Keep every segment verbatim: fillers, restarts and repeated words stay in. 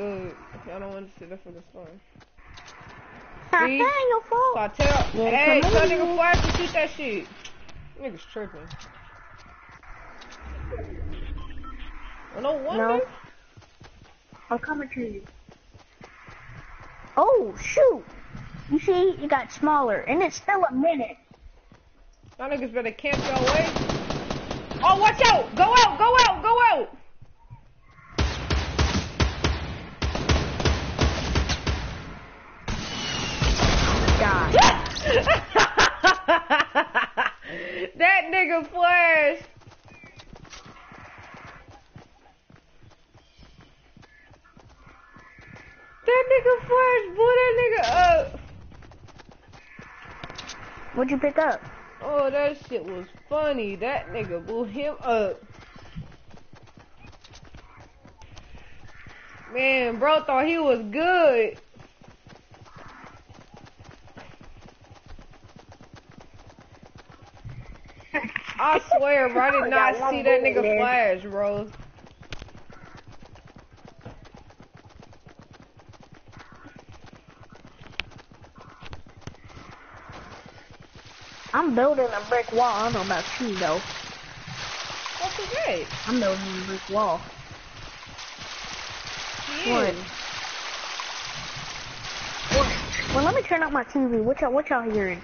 good. I don't want to sit there for the storm. Ha See? ha, your fault. So I tell, Yeah, hey, come tell on. nigga Flash to shoot that shit. Niggas tripping. Well, no wonder. No. I'm coming to you. Oh, shoot. You see, it got smaller, and it's still a minute. Y'all niggas better camp your way. Oh, watch out! Go out! Go out! Go out! God. That nigga Flash. That nigga Flash blew that nigga up. What'd you pick up? Oh, that shit was funny. That nigga blew him up. Man, bro thought he was good. I swear, bro, I did not see that nigga Flash, bro. I'm building a brick wall. I don't know about you, though. What's that? I'm building a brick wall. Yeah. What? What? Well, let me turn up my T V. What y'all, what y'all hearing?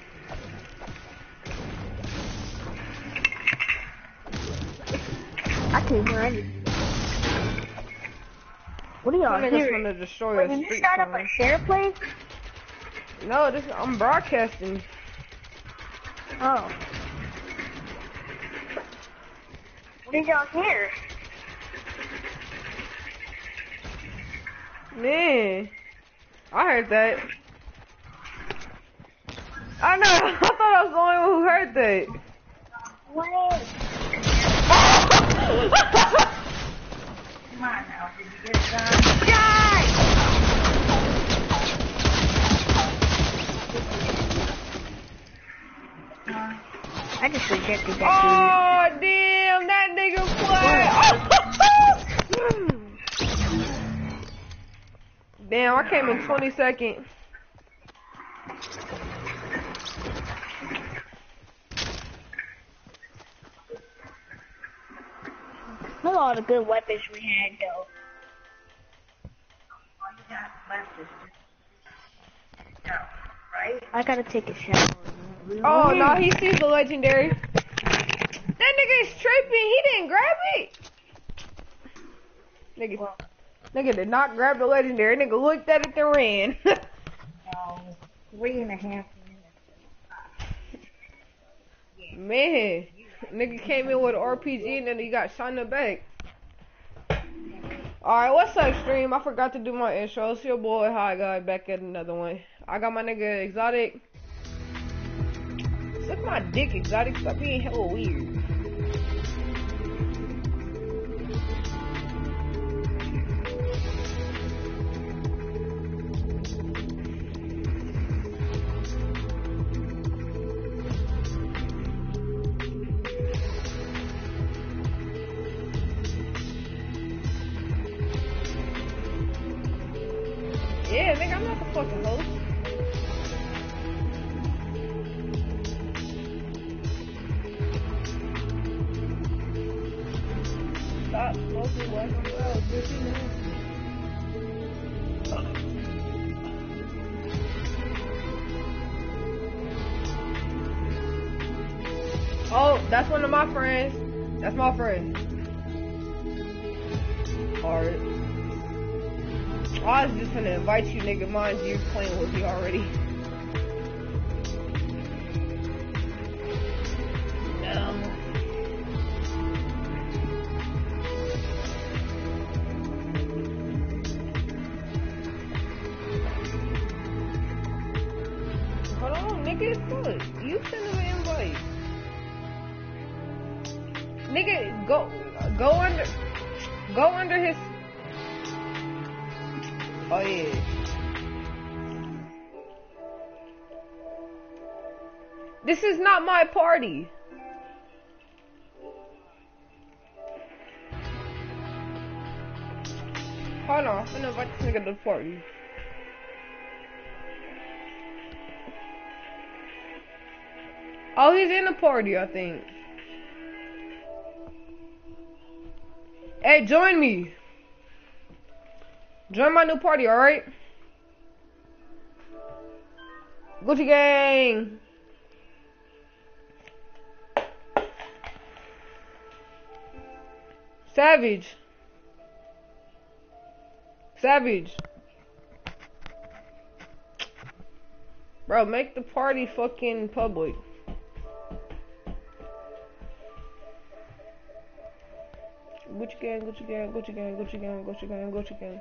I can't hear anything. What are y'all Niggas hearing? finna destroy Wait, us. did you start up a share play? No, this I'm broadcasting. Oh. What did y'all hear? Man, I heard that. I know. I thought I was the only one who heard that. What? Come on now, did you get it done? Die! I just rejected that Oh, damn, that nigga played. Damn, I came in twenty seconds. Look at all the good weapons we had, though. All you got left is just... right? I gotta take a shower. Oh, no, he sees the legendary. That nigga is tripping. He didn't grab it. Nigga, Well, nigga did not grab the legendary. Nigga looked at it and ran. no, three and a half minutes. Man, nigga came in with an R P G and then he got shot in the back. Alright, what's up, stream? I forgot to do my intro. It's your boy, Hi Guy, back at another one. I got my nigga Exotic. Suck my dick, Exotic. Stop being hella weird. Yeah, nigga, I'm not the fucking host. Stop smoking black and loud, bitch, you nasty. Oh, that's one of my friends. That's my friend. Alright. I was just gonna invite you, nigga. Mind you, you're playing with me already. No. Hold on, nigga. It's good. You send him an invite. Nigga, go, go under, go under his. Oh yeah. This is not my party. Hold on. finna invite this nigga to the party. Oh, he's in the party, I think. Hey, join me. Join my new party, alright? Gucci gang. Savage. Savage. Bro, make the party fucking public. Gucci gang, Gucci gang, Gucci gang, Gucci gang, Gucci gang, Gucci gang.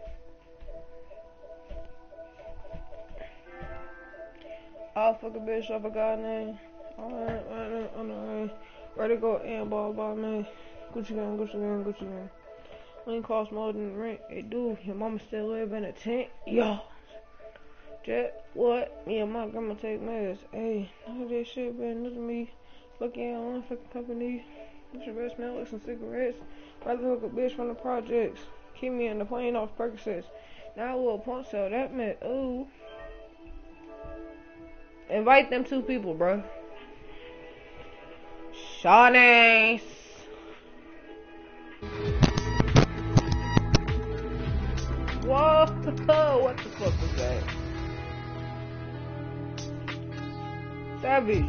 I'll fuck a bitch off a god name. Alright, alright, alright. Ready to go and ball ball man. Gucci gang, Gucci gang, Gucci gang. Ain't cost more than rent. Hey dude, your mama still live in a tent? Yo. Jet, what? Me and my grandma take meds. Hey, none of this shit better than me. Fuck yeah, on one fucking company. You should better smell like some cigarettes. Rather hook a bitch from the projects. Keep me in the plane off Percocets. Now a little punch cell, that meant, ooh. Invite them two people, bro. Shawnee. Whoa, what the fuck was that? Savage.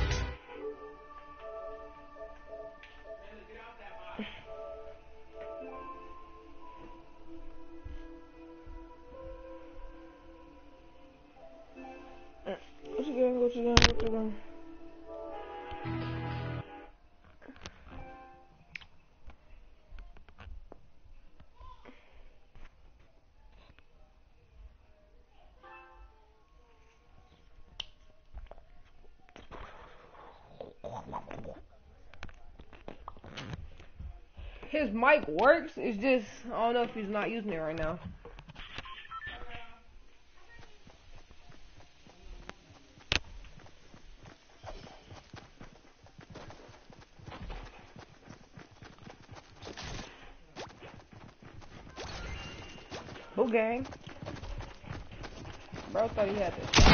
What you doing? What you doing? What you doing? His mic works, it's just, I don't know if he's not using it right now. Who gang? Bro thought he had this.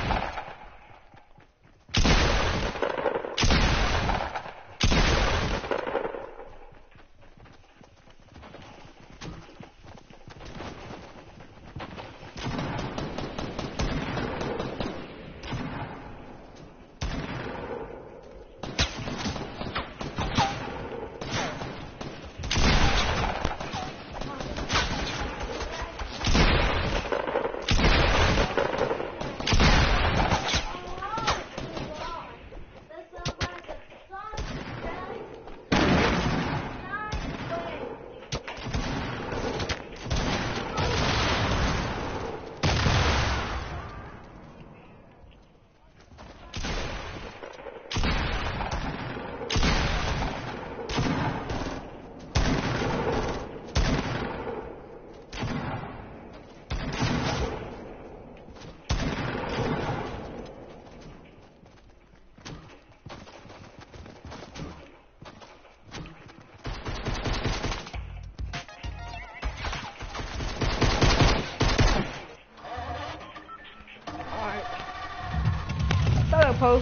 Post.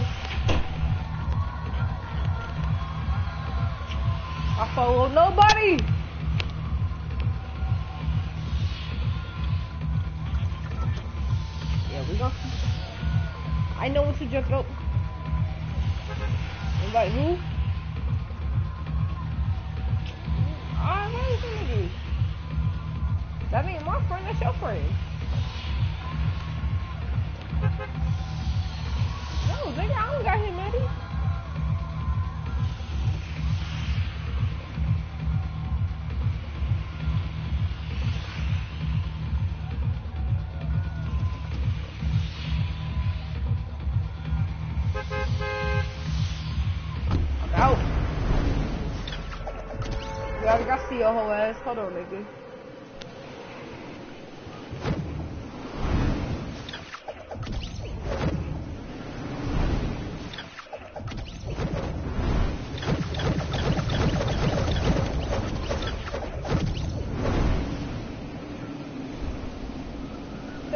I follow nobody. Yeah, we go. I know what to jump up. Invite who? Alright, what are you gonna do? That mean my friend, that's your friend. No, nigga, I don't got him, Eddie. I'm out. Yeah, I gotta see your whole ass. Hold on, nigga.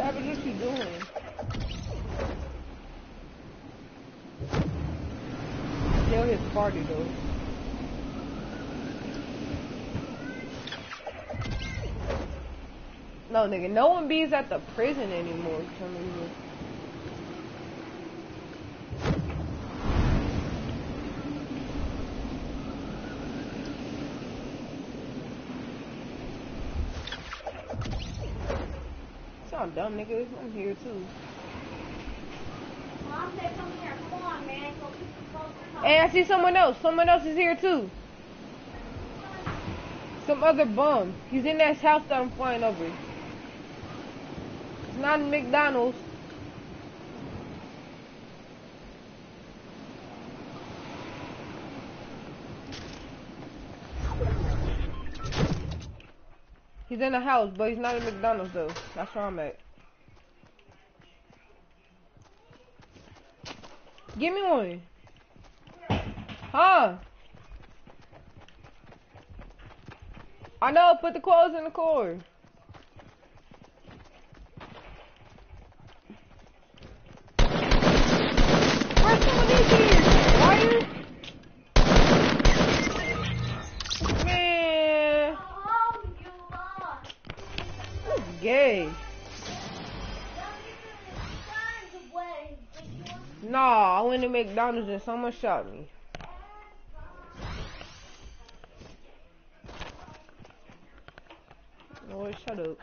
Savage, what you doing? Tell his party though. No, nigga, no one bees at the prison anymore for some reason. Y'all dumb niggas, I'm here too. Mom said come here. Come on, man. Go, go, go. Hey, I see someone else. Someone else is here too. Some other bum. He's in that house that I'm flying over. It's not in McDonald's. He's in the house, but he's not in McDonald's though. That's where I'm at. Give me one. Huh? I know, put the clothes in the car. Where's some of these here? Liar? Man. Oh, you lost. That's gay. Nah, I went to McDonald's and someone shot me. Oh, shut up.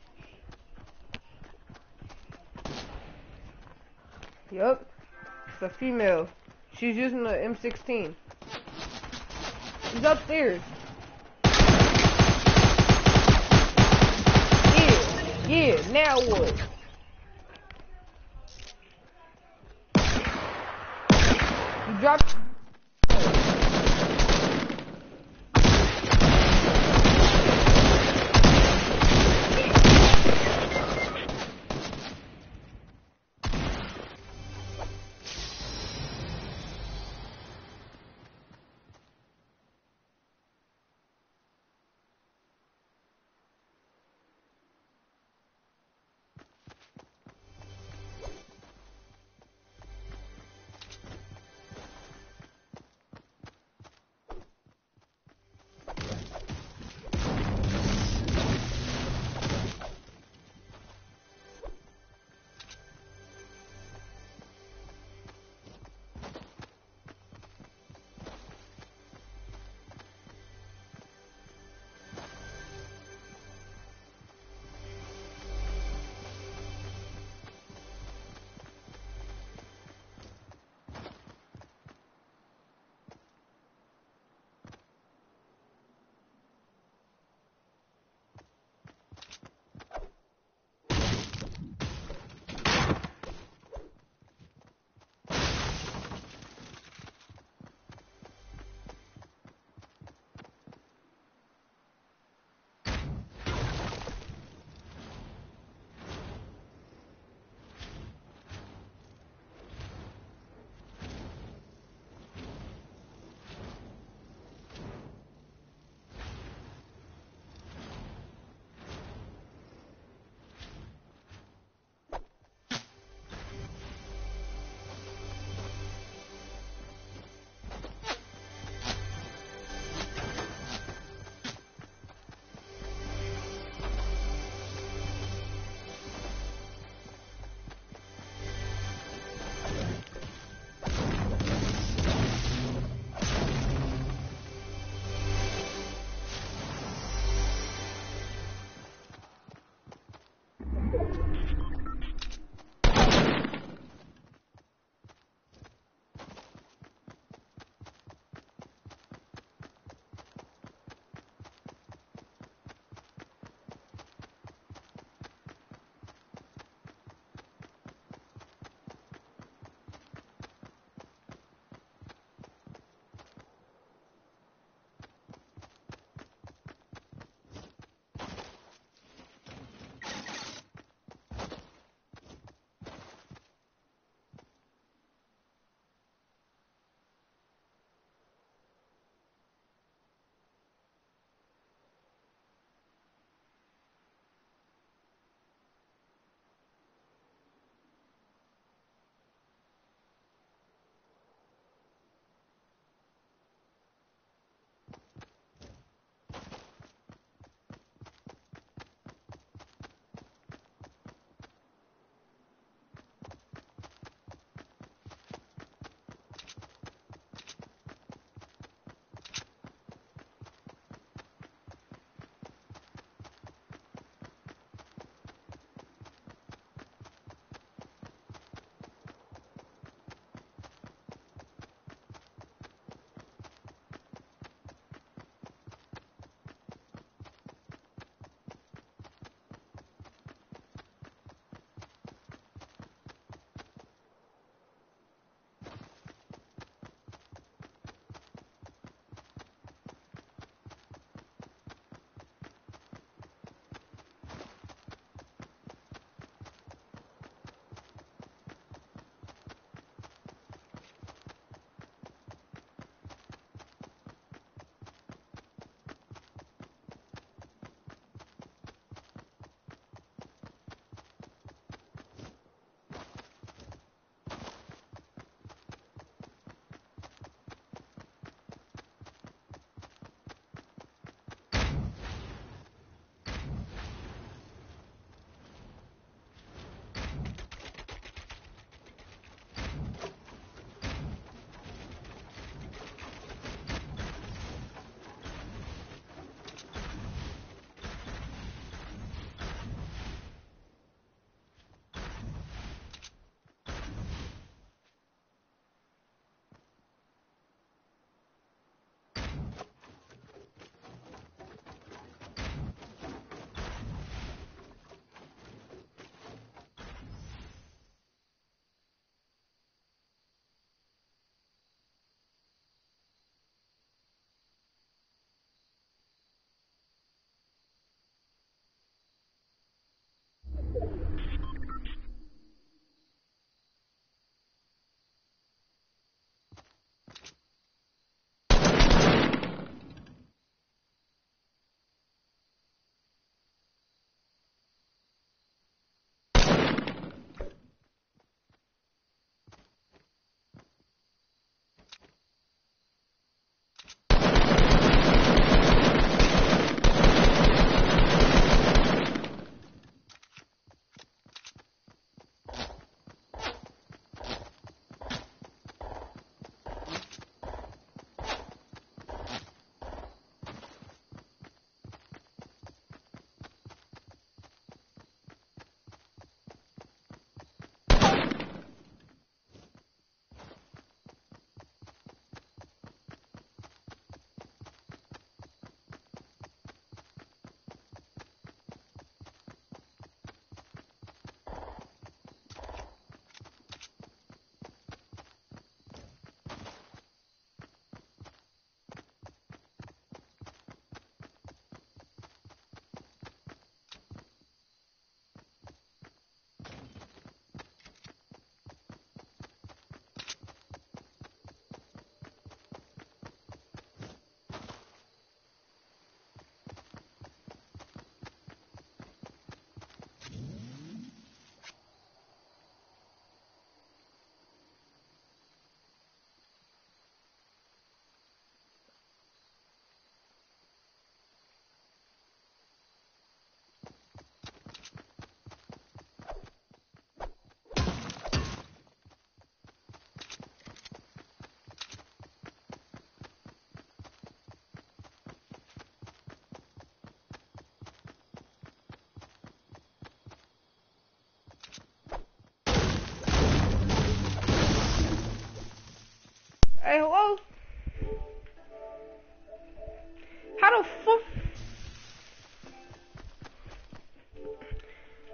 Yup. It's a female. She's using the M sixteen. She's upstairs. Yeah. Yeah. Now what? You dropped.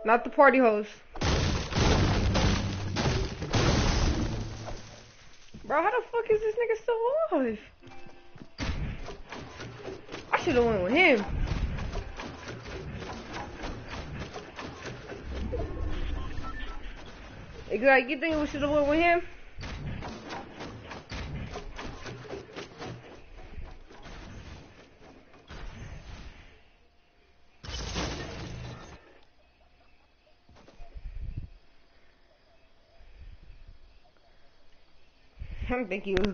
Not the party host. Bro, how the fuck is this nigga still alive? I should've went with him. Like, you think we should've went with him? I don't think he was.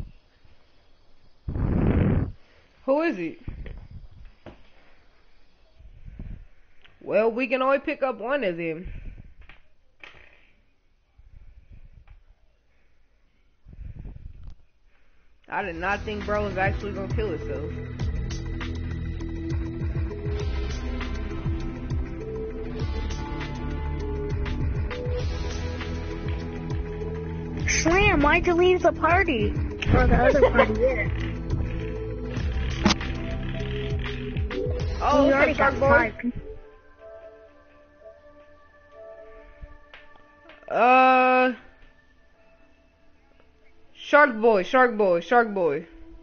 Who is he? Well, we can only pick up one of them. I did not think bro was actually gonna kill himself. Slam, why'd you leave the party? Or the other party, yeah. Oh, we what's already up, got Shark Boy? five. Uh, Shark Boy, Shark Boy, Shark Boy.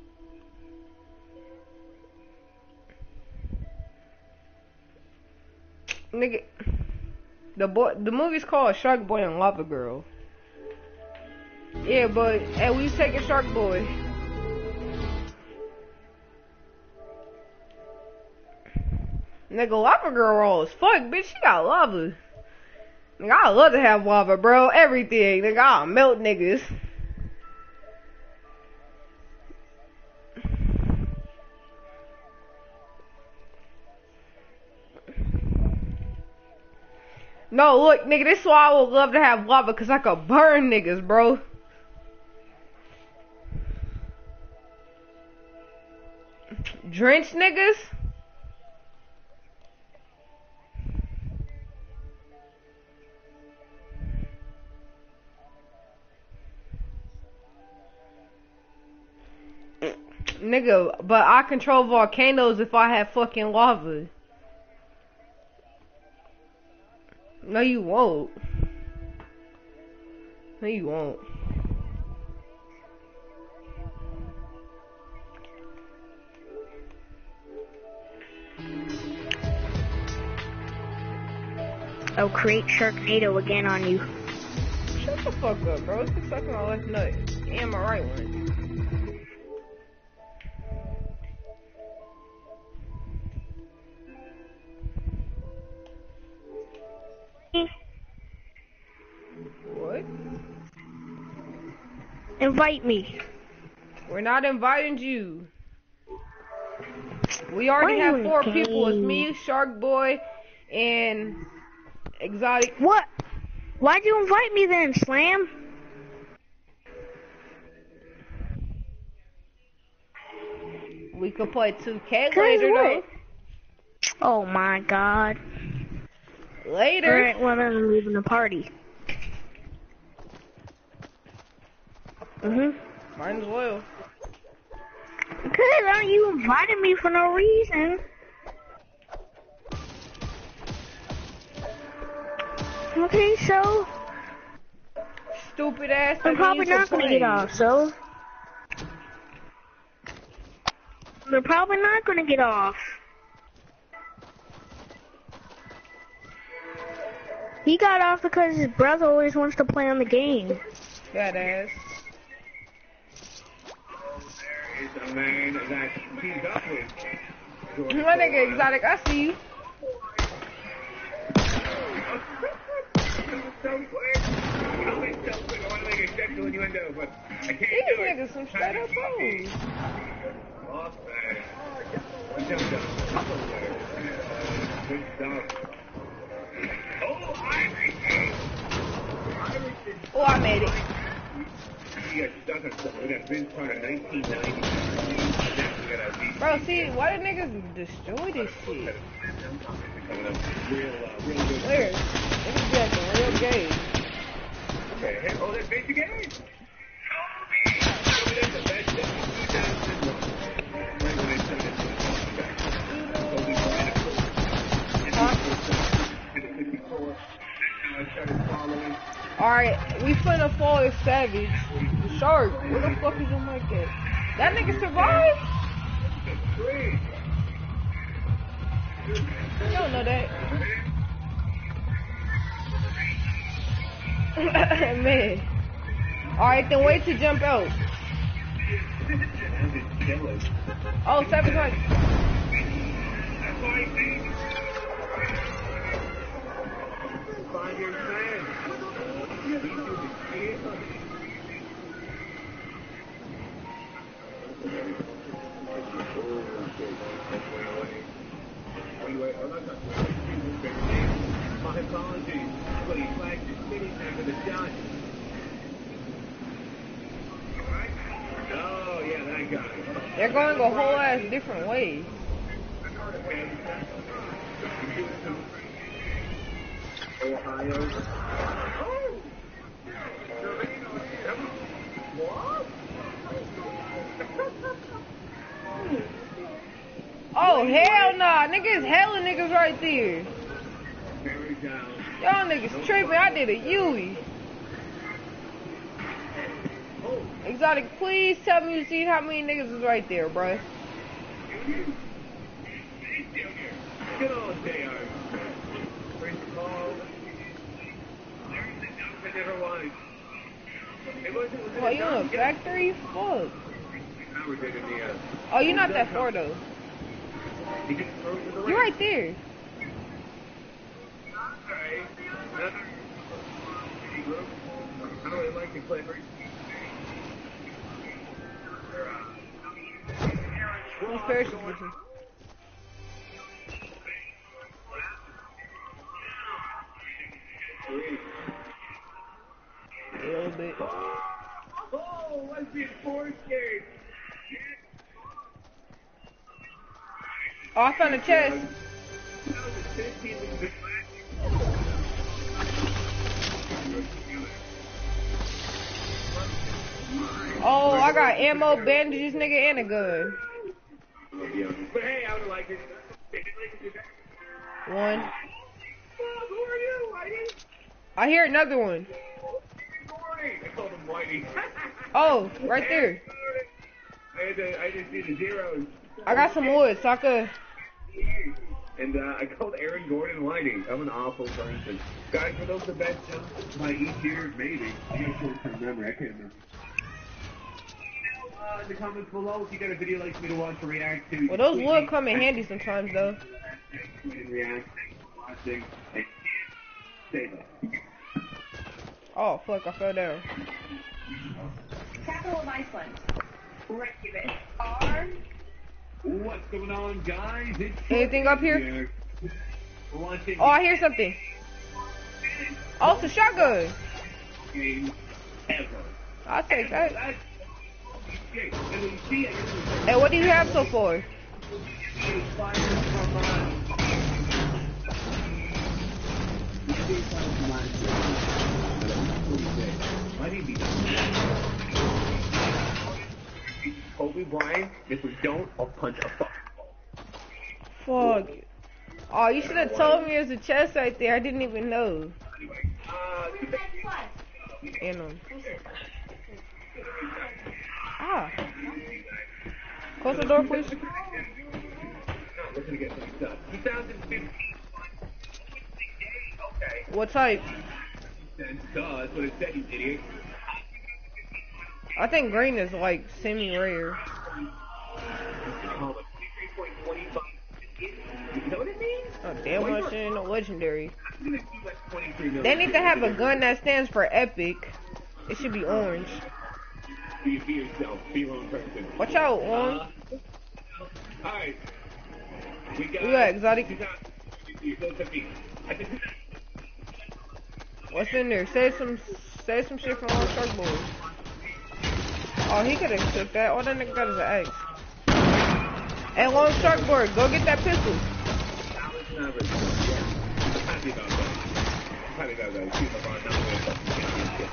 Nigga, the boy, the movie's called Shark Boy and Lava Girl. Yeah, but hey, we taking Shark Boy. Nigga, Lava Girl raw as fuck, bitch. She got lava. Nigga, I love to have lava, bro. Everything. Nigga, I'll melt niggas. No, look, nigga, this is why I would love to have lava, cause I could burn niggas, bro. Drench niggas? Nigga, but I control volcanoes if I have fucking lava. No, you won't. No, you won't. I'll create Sharknado again on you. Shut the fuck up, bro. It's sucking my left nut. And my right one. What? Invite me. We're not inviting you. We already have four people. It's me, Shark Boy, and Exotic. What? Why'd you invite me then, Slam? We could play two K later, though. Oh my god. Later. Alright, well then I'm leaving the party. Mhm. Might as well. Cause aren't you inviting me for no reason? Okay, so Stupid ass. I'm probably not gonna get off, so they're probably not gonna get off. He got off because his brother always wants to play on the game. That ass. Is a man that he's up with. My nigga Exotic, I see you. So quick. I'll be so quick. I want to make a sexual innuendo, but I can't These do it. niggas some straight up hoes. Off, man. We jumped up Tupperware. Good stuff. Oh, Irish! Irish! Oh, I made it. We got stuck on something. We got Vince Carter nineteen ninety. Bro, see, why the niggas destroy this shit? Where? Niggas be acting real gay. Okay, hey, oh, that's basic game. Kobe! Kobe, that's the best thing in two thousand one. Right when they started doing it. Kobe Bryant. Huh? Alright, we finna fall as Savage. Shark, where the fuck is your mic at? That nigga survived? You don't know that. Man. Alright, then wait to jump out. Oh, sabotage. Find your friend. Anyway, I'm not talking my apologies, but he flagged his city after the shot. Oh, yeah, that guy. They're going a whole ass different way. Ohio. Oh! What? Oh, hell nah. Niggas hella niggas right there. Y'all niggas tripping. I did a Yui. Exotic, please tell me you seen how many niggas is right there, bruh. Good old J R. Oh, you in a factory? Fuck. Oh, you're not that far though. You're right there. I don't really like to play very. Who's parachute missing? A little bit. Oh, let's be force game. Oh, I found a chest. Oh, I got ammo, bandages, nigga, and a gun. But hey, I would like it. One. Who are you, Whitey? I hear another one. I called him Whitey. Oh, right there. I had to, I just see the zeros. I got some wood, so I could. And uh, I called Aaron Gordon Whitey. I'm an awful person. Guys, were those the best jumps by each year? Maybe. I got a short-term memory. I can't remember. Uh, in the comments below, if you got a video like me to watch or react to. Well, those would come in handy sometimes, though. React, watching, and say that. Oh, fuck, I fell down. Capital of Iceland. Reykjavik. R. What's going on, guys? It's Anything up here? Oh, I hear something. Oh, it's a shotgun. Ever. I'll take that. That's okay. And when you see it, Hey, what do you have so far? Kobe Bryant, if we don't, I'll punch a fuck. Fuck. Oh, you should have told me there's a chest right there. I didn't even know. Anyway, uh, And um. Ah. Close the door, please. we're gonna get some stuff. twenty fifteen. Okay. What type? Duh, that's what it said, you idiot. I think green is like semi-rare. You know what it means? Oh, damn, much ain't no legendary. I'm gonna do like twenty-three million. They need to have a gun that stands for epic. It should be orange. Be, be yourself. Be your own person. Watch out, orange. Uh, Alright. We got... We got exotic. We got... You go to me. I think... What's in there? Say some, say some shit from on Sharkboard. Oh, he could have took that. All that nigga got is an axe. Hey, long Sharkboard, go get that pistol. I'm happy about that. I'm happy about that. Keep up on that.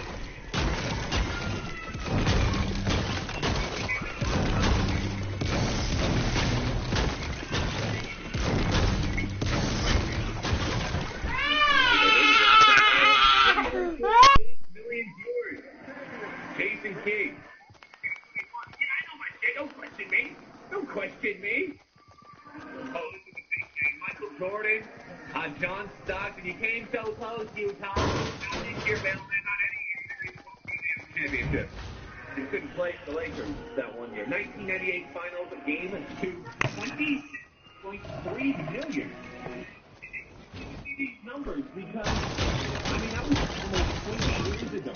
so close, Utah. This year, Bellman on any championship. They couldn't play the Lakers that one year. nineteen ninety-eight finals, a game to twenty point three million. These numbers because, I mean, that was almost twenty years ago.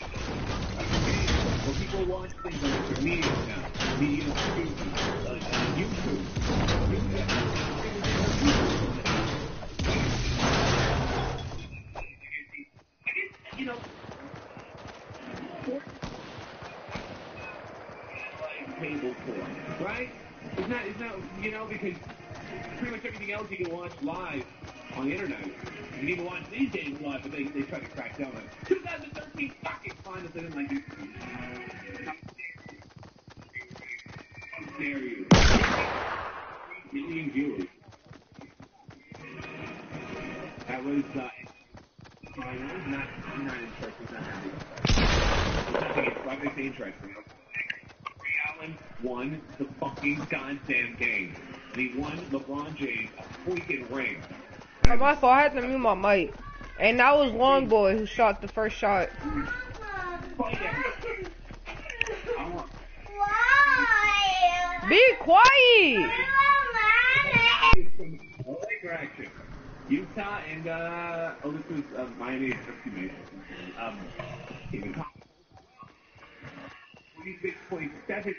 Well, people watch things on their media now. Media, uh, YouTube. You know, cable for, right? It's not, it's not, you know, because pretty much everything else you can watch live on the internet. You can even watch these games live, but they, they try to crack down on it. twenty thirteen fucking finals, they didn't like it. How dare you? Million viewers. That was, uh, I was not, I'm not interested, not happy. There's nothing, why would I say interesting? Allen won the fucking goddamn game. And he won LeBron James a freaking ring. Oh, my fault. I had to mute my mic. And that was Long Boy who shot the first shot. Why? Be quiet! Laker action. Utah and, uh, oh, this was uh, Miami, excuse me. Um, twenty-six point seven.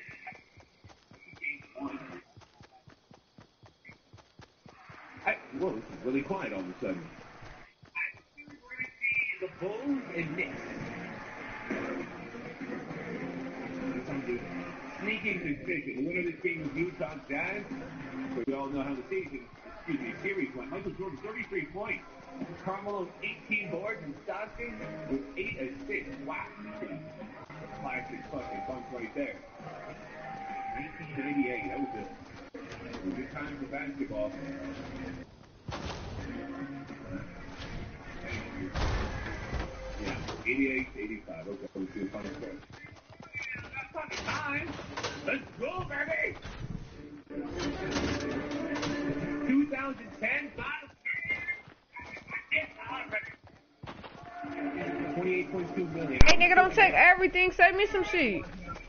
I, whoa, this is really quiet all of a sudden. The Bulls and Knicks. Sneaking suspicion. The winner of this game was Utah Jazz. So we all know how the season, excuse me, series went. Michael Jordan, thirty-three points. Carmelo, eighteen boards, and Stockton with eight assists. Wow. Classic fucking funk right there. nineteen ninety-eight. That was a, a good time for basketball. Yeah, eighty-eight, eighty-five. Okay, let's do the final score. That's fucking time. Let's go, baby. twenty ten, twenty-eight point two million. Hey, nigga, don't take everything. Save me some shit.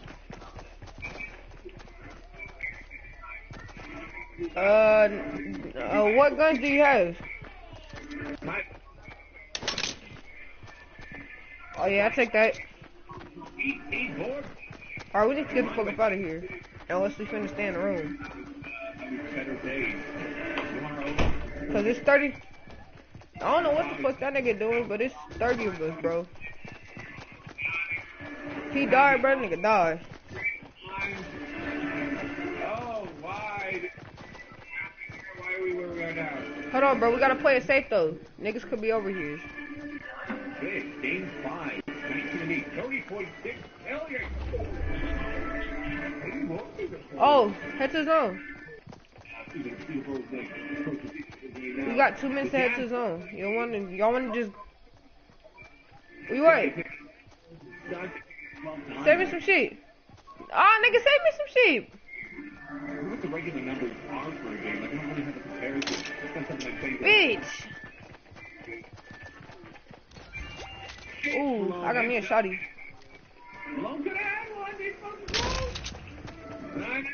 Uh, uh, what guns do you have? Oh yeah, I take that. Alright, we need to get the fuck up out of here. Unless we finna stay in the room. Cause it's thirty. I don't know what the fuck that nigga doing, but it's thirty of us, bro. He died, bro. Nigga died. Oh, why? Why are we where we are now? Hold on, bro. We gotta play it safe though. Niggas could be over here. Big game five, nineteen thirty point six million. Oh, head to zone. We got two minutes to head to zone. You don't want to? Y'all want to just? We wait. Save me some sheep. Ah, nigga, save me some sheep. What the regular numbers are for a game? Like, I don't really have a comparison. That's something like Bitch. Ooh, I got me a shotty. Long could have one. They fucking close. Nine.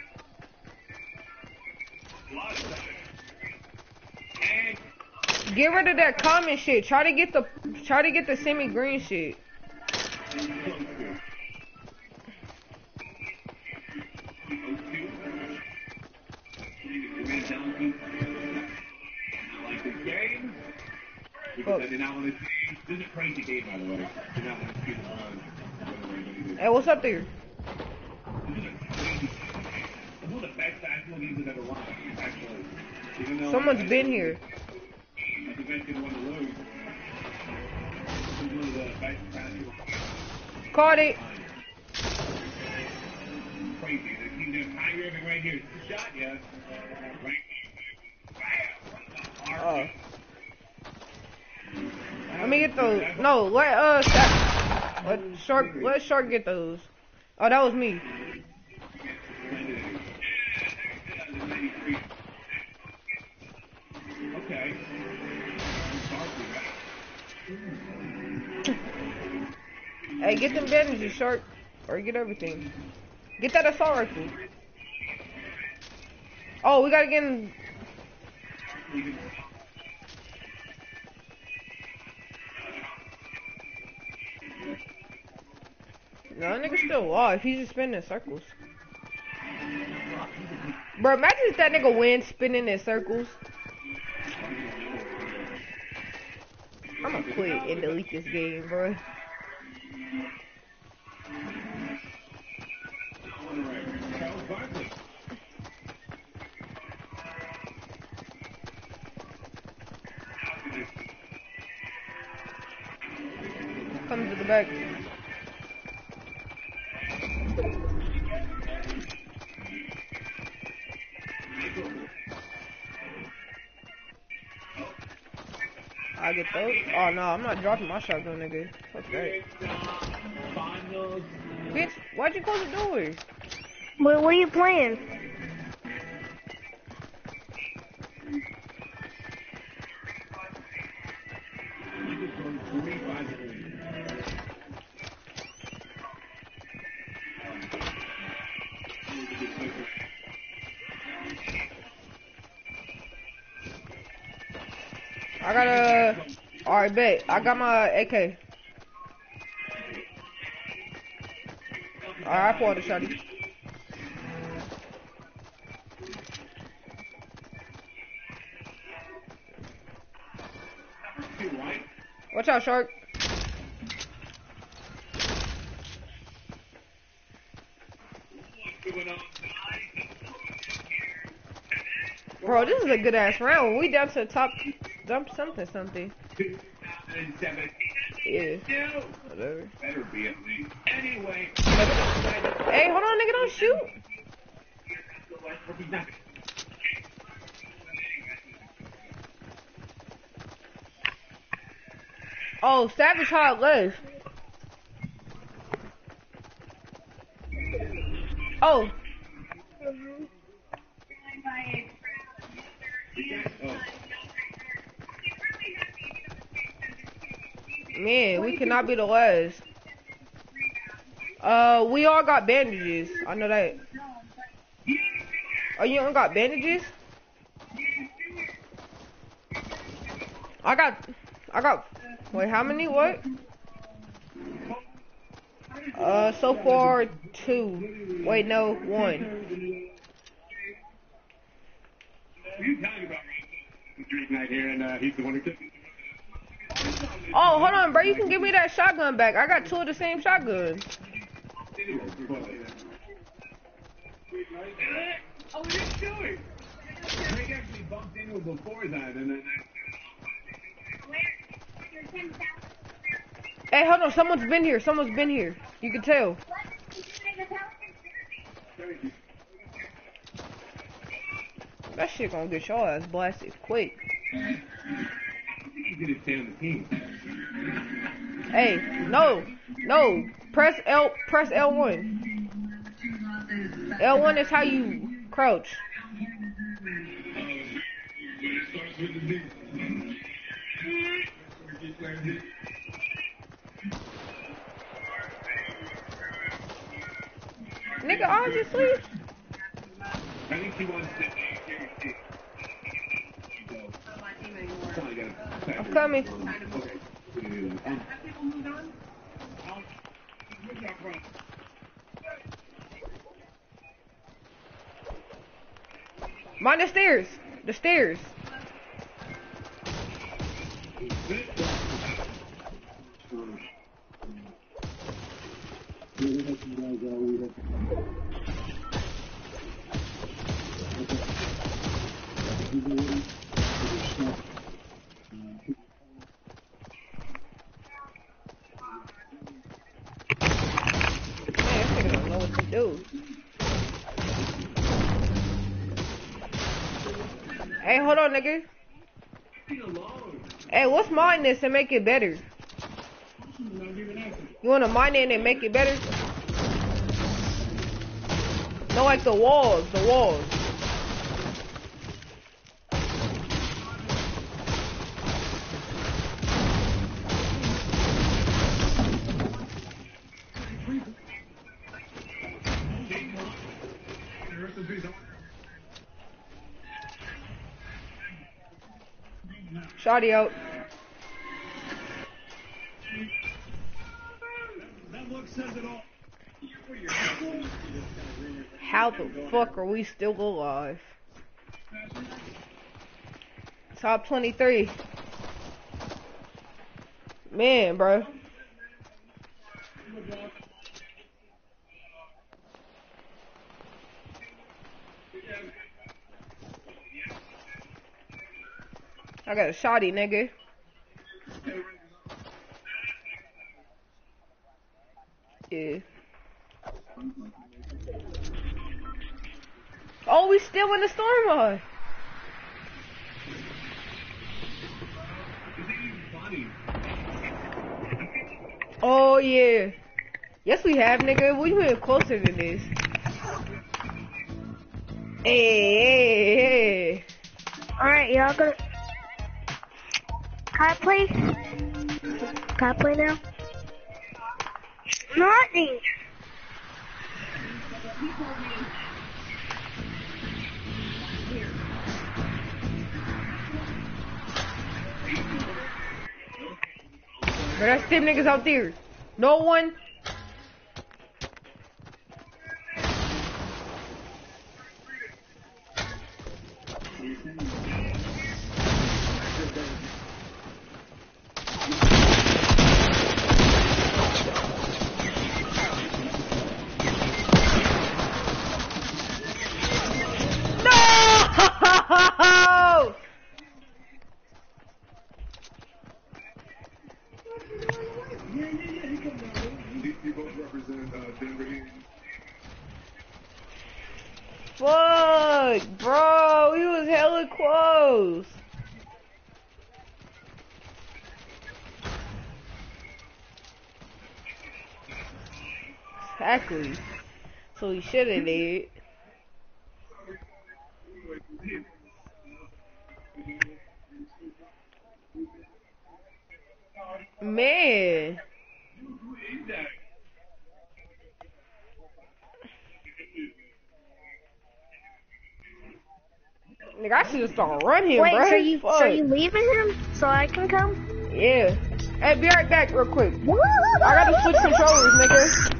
Get rid of that common shit. Try to get the try to get the semi green shit. Because I did not want to see. This is a crazy game, by the way. I did not want to see the run. Hey, what's up there? This is a crazy game. It's one of the best basketball games I've ever watched, actually. Even though Someone's been here. I think I didn't want to lose. This is one of the best basketball games. Caught it. Crazy. The team there, Kyrie Irving right here. Shot, yeah. Right. Bam. Oh. Let me get those. No, let uh, that, let Shark, let Shark get those. Oh, that was me. Okay. Hey, get them bandages, Shark. Or get everything. Get that assault rifle. Oh, we gotta get in. No, that nigga's still alive. He's just spinning in circles. Bro, imagine if that nigga wins spinning in circles. I'm gonna quit and delete this game, bro. Come to the back. I get those? Oh no, I'm not dropping my shotgun, nigga. Fuck that. Bitch, why'd you close the door? Well, what are you playing? I got a. Alright, bet. I got my A K. Alright, I pulled the shotty. Watch out, Shark. Bro, this is a good ass round. We down to the top. Dump something, something. Yeah. Whatever. Better be at least. Anyway. Hey, hold on, nigga, don't shoot. Oh, Savage Hot left. Oh. Man, we cannot be the last. Uh, we all got bandages. I know that. Oh, you don't got bandages? I got, I got, wait, how many, what? Uh, so far, two. Wait, no, one. Oh, hold on, bro, you can give me that shotgun back. I got two of the same shotguns. Oh, what are you doing? Greg actually bumped into him before that, and then... Hey, hold on, someone's been here, someone's been here. You can tell. That shit gonna get your ass blasted quick. He's gonna stay on the team. Hey, no, no, press L, press L one. L one is how you crouch. Nigga, honestly. I think he wants to. I'm coming. Mind the stairs. The stairs. Dude. Hey, hold on, nigga. Hey, let's mine this and make it better. You wanna mine it and make it better? No, like the walls, the walls. Shotty out. How the fuck are we still alive? Top twenty-three. Man, bro. I got a shotty, nigga. Yeah. Oh, we still in the storm mode. Oh yeah. Yes, we have, nigga. We been closer than this. Hey, hey, hey. Alright, y'all go. Can I play? Can I play now? Nothing. But that's them niggas out there. No one. Fuck, bro, he was hella close. Exactly. So he should have did. Man. Nigga, I should have started running him, Wait, bro. so you Fuck. so you leaving him so I can come? Yeah. Hey, be right back real quick. I gotta switch controllers, nigga.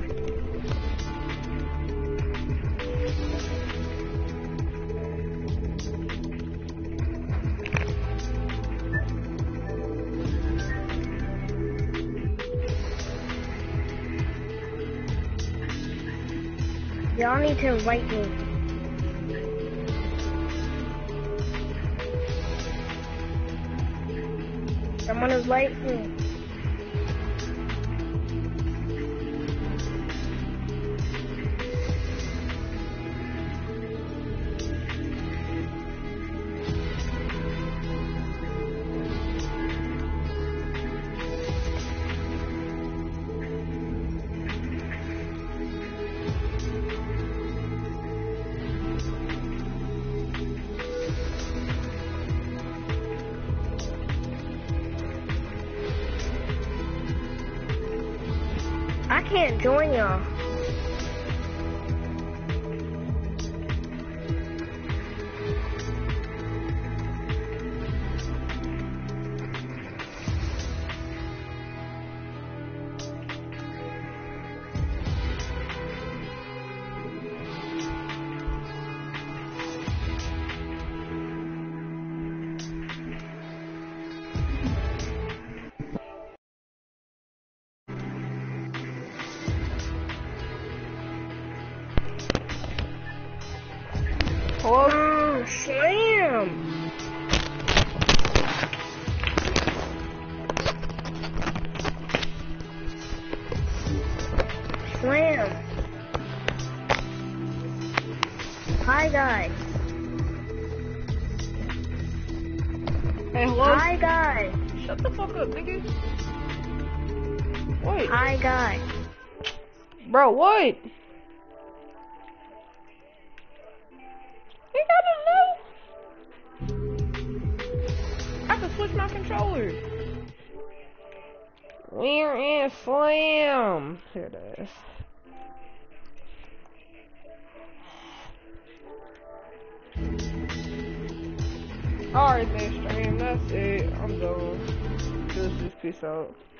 Y'all need to invite me. Someone invite me. I can't join y'all. Oh, slam! Slam! Hi, guys. Hey, hello? Hi, guys. Shut the fuck up, nigga. What? Hi, guys. Bro, what? You gotta know. I have to switch my controller. We're in Slam. Here it is. Alright then, stream. That's That's it. I'm done. Just, just peace out.